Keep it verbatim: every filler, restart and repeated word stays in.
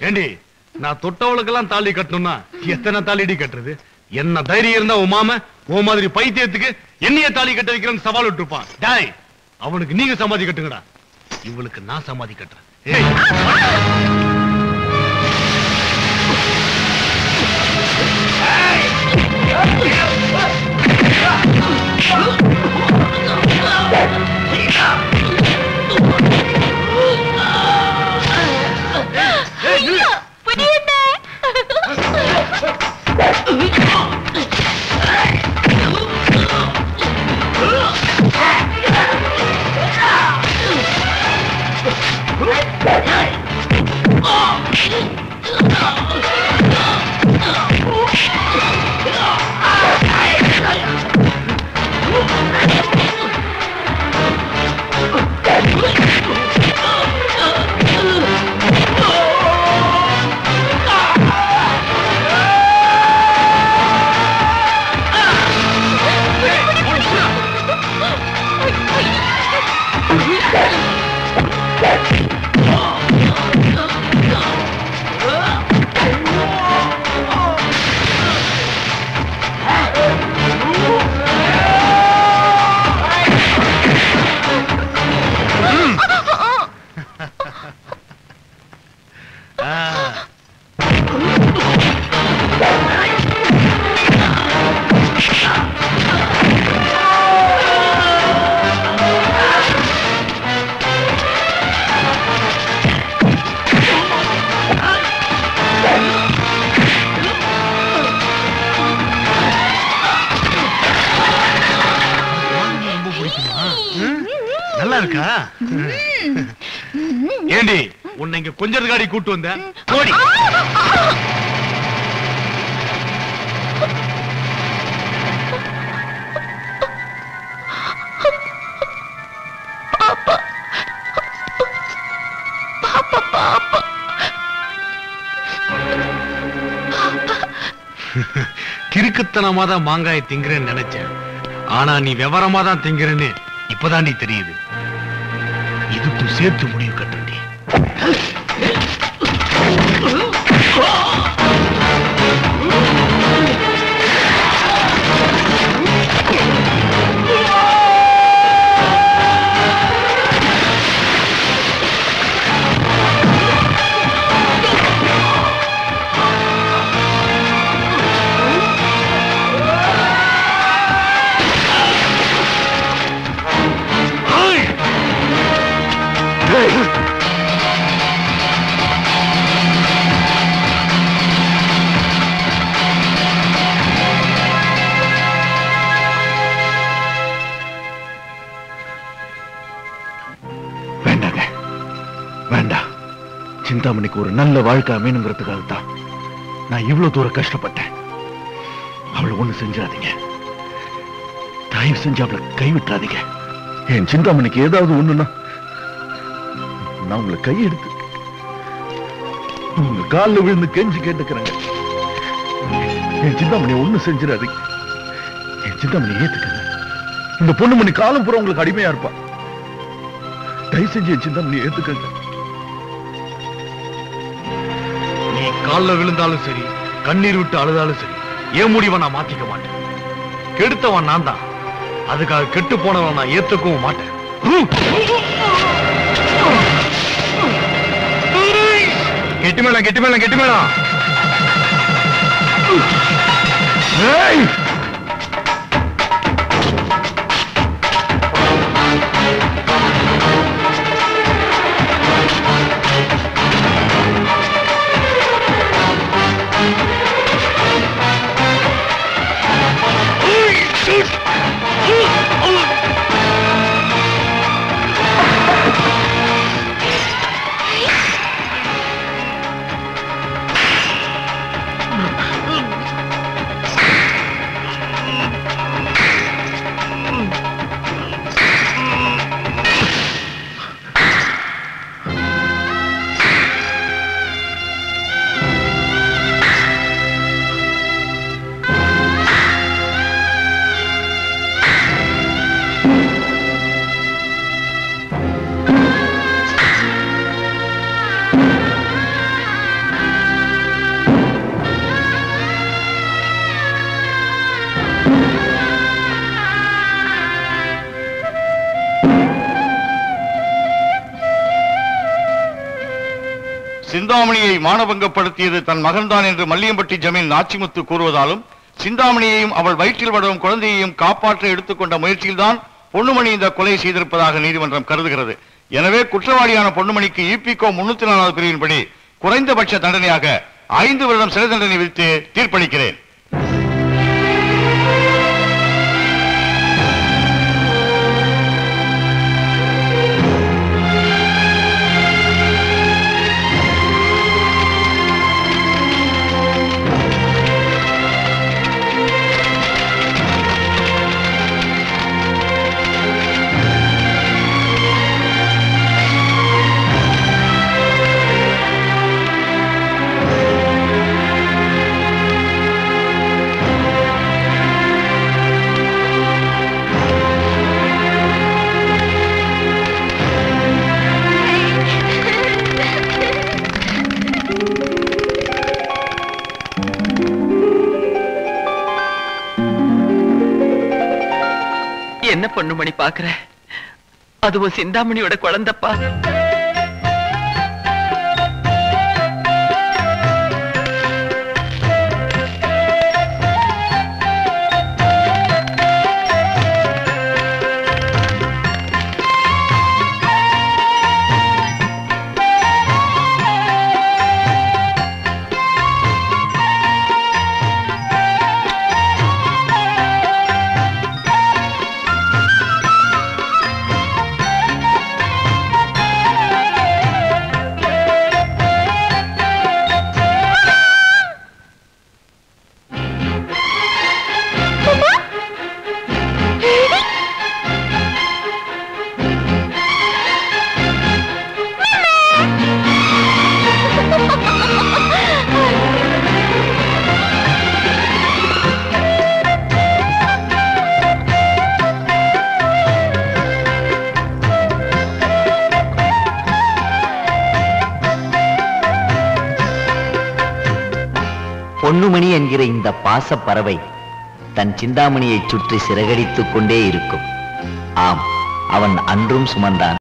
ஏண்டி நான் தொட்டவளுக்கெல்லாம் தாலி கட்டணும்னா எத்தனை தாலிடி கட்டுறது? என்ன தைரியம் இருந்தா உன் மாம உன் மாதிரி பைத்தியத்துக்கு என்னைய தாலி கட்ட வைக்கிறேன்னு சவால் விட்டுருப்பான். டாய், அவனுக்கு நீங்க சமாதி கட்டுங்கடா, இவளுக்கு நான் சமாதி கட்டுறேன். ஏண்டி உன்னை இங்க கொஞ்சம் காடி கூட்டு வந்த ஓடி. கிறுக்குத்தனமா தான் மாங்காய் திங்கிறேன்னு நினைச்சேன். ஆனா நீ விவரமா தான் திங்கிறேன்னு இப்பதான் நீ தெரியுது. இதுக்கும் சேர்த்து முடிவு கட்டண்டி. சிந்தாமணிக்கு ஒரு நல்ல வாழ்க்கை அமையணுங்கிறதுக்காக தான் நான் இவ்வளவு தூரம் கஷ்டப்பட்டேன். அவளை ஒண்ணு செஞ்சாதீங்க, தயவு செஞ்சு அவளை கைவிட்டாதீங்க. என் சிந்தாமணிக்கு ஏதாவது ஒண்ணுன்னா நான் உங்களை கையெடுத்து உங்க காலில் விழுந்து கெஞ்சி கேட்டுக்கிறேங்க. என் சிந்தாமணி ஒண்ணு செஞ்சிடாதீங்க. என் சிந்தாமணி ஏத்துக்கங்க. இந்த பொண்ணுமணி காலம் பூரா உங்களுக்கு அடிமையா இருப்பா. தயவு செஞ்சு என் சிந்தாமணி ஏத்துக்கங்க. கால்ல விழுந்தாலும் சரி, கண்ணீர் விட்டு அழுதாலும் சரி, ஏன் முடிவை நான் மாத்திக்க மாட்டேன். கெடுத்தவன் நான் தான், அதுக்காக கெட்டு போனவன் நான் ஏத்துக்கவும் மாட்டேன். கெட்டு மேளம் கெட்டு மேளம் கெட்டு மேளம். சிந்தாமணியை மானபங்கப்படுத்தியது தன் மகன்தான் என்று மல்லியம்பட்டி ஜமீன் நாச்சிமுத்து கூறுவதாலும் சிந்தாமணியையும் அவள் வயிற்றில் வளரும் குழந்தையையும் காப்பாற்ற எடுத்துக்கொண்ட முயற்சியில்தான் பொன்னுமணி இந்த கொலை செய்திருப்பதாக நீதிமன்றம் கருதுகிறது. எனவே குற்றவாளியான பொன்னுமணிக்கு இபிகோ முன்னூத்தி நாலாவது பிரிவின்படி குறைந்தபட்ச தண்டனையாக ஐந்து வருடம் சிறை தண்டனை விதித்து தீர்ப்பளிக்கிறேன். என்ன பொன்னுமணி பாக்குற? அதுவும் சிந்தாமணியோட குழந்தைப்பா. பொன்னுமணி என்கிற இந்த பாச பறவை தன் சிந்தாமணியை சுற்றி சிறகடித்துக் கொண்டே இருக்கும். ஆம், அவன் அன்றும் சுமந்தான்,